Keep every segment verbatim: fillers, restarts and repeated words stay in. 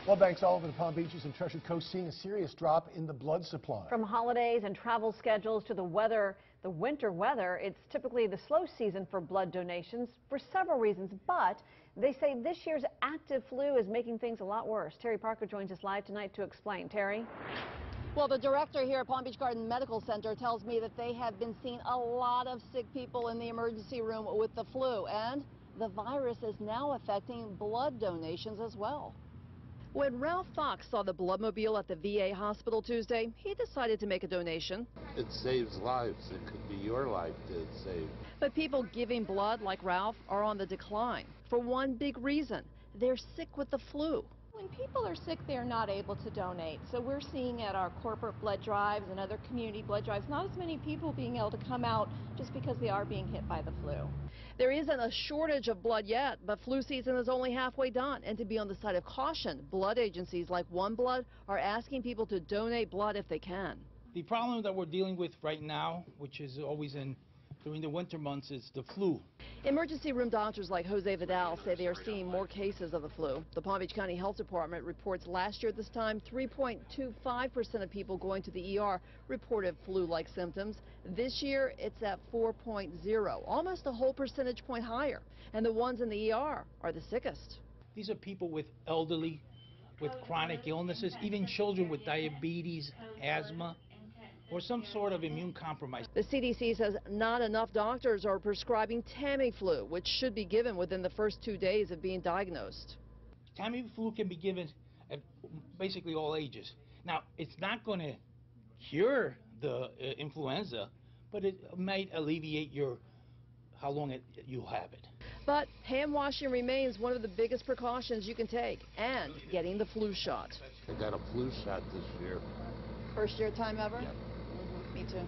Blood banks all over the Palm Beaches and Treasure Coast seeing a serious drop in the blood supply. From holidays and travel schedules to the weather, the winter weather, it's typically the slow season for blood donations for several reasons, but they say this year's active flu is making things a lot worse. Terry Parker joins us live tonight to explain. Terry? Well, the director here at Palm Beach Garden Medical Center tells me that they have been seeing a lot of sick people in the emergency room with the flu, and the virus is now affecting blood donations as well. When Ralph Fox saw the bloodmobile at the V A hospital Tuesday, he decided to make a donation. It saves lives. It could be your life to save. But people giving blood like Ralph are on the decline for one big reason. They're sick with the flu. When people are sick, they're not able to donate. So we're seeing at our corporate blood drives and other community blood drives, not as many people being able to come out just because they are being hit by the flu. There isn't a shortage of blood yet, but flu season is only halfway done. And to be on the side of caution, blood agencies like One Blood are asking people to donate blood if they can. The problem that we're dealing with right now, which is always in during the winter months, is the flu. Emergency room doctors like Jose Vidal say they are seeing more cases of the flu. The Palm Beach County Health Department reports last year at this time, three point two five percent of people going to the E R reported flu-like symptoms. This year, it's at four point zero, almost a whole percentage point higher. And the ones in the E R are the sickest. These are people with elderly, with chronic illnesses, even children with diabetes, asthma, or some sort of immune compromise. The C D C says not enough doctors are prescribing Tamiflu, which should be given within the first two days of being diagnosed. Tamiflu can be given at basically all ages. Now, it's not going to cure the uh, influenza, but it might alleviate your how long it, you'll have it. But hand washing remains one of the biggest precautions you can take, and getting the flu shot. I got a flu shot this year. First year time ever? Yeah. Me too.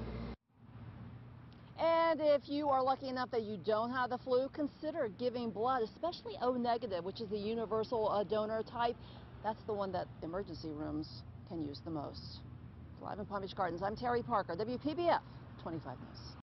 And if you are lucky enough that you don't have the flu, consider giving blood, especially O negative, which is the universal uh, donor type. That's the one that emergency rooms can use the most. Live in Palm Beach Gardens, I'm Terry Parker, W P B F twenty-five News.